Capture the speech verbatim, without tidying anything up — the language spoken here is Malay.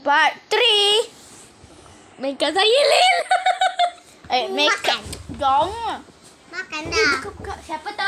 Part three. Mainkan saya, Lil. Eh, make up. Jom. Makan dah. Buka, buka. Siapa tak